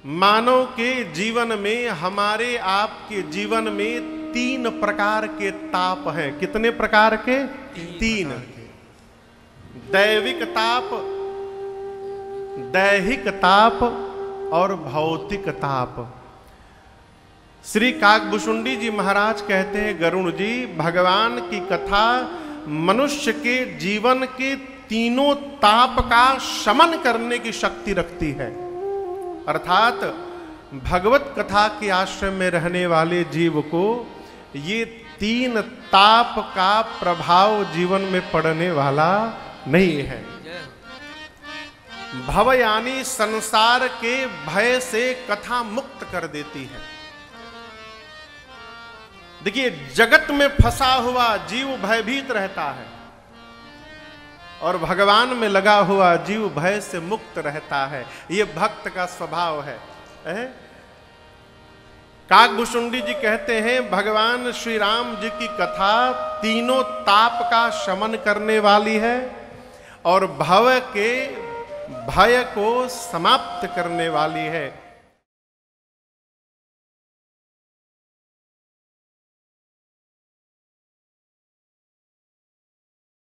मानव के जीवन में, हमारे आपके जीवन में 3 प्रकार के ताप हैं। कितने प्रकार के? 3। दैविक ताप, दैहिक ताप और भौतिक ताप। श्री काकभूषुंडी जी महाराज कहते हैं, गरुण जी, भगवान की कथा मनुष्य के जीवन के तीनों ताप का शमन करने की शक्ति रखती है। अर्थात भगवत कथा के आश्रम में रहने वाले जीव को ये 3 ताप का प्रभाव जीवन में पड़ने वाला नहीं है। भव यानी संसार के भय से कथा मुक्त कर देती है। देखिए, जगत में फंसा हुआ जीव भयभीत रहता है और भगवान में लगा हुआ जीव भय से मुक्त रहता है। ये भक्त का स्वभाव है। काकभूषुंडी जी कहते हैं, भगवान श्री राम जी की कथा तीनों ताप का शमन करने वाली है और भव के भय को समाप्त करने वाली है।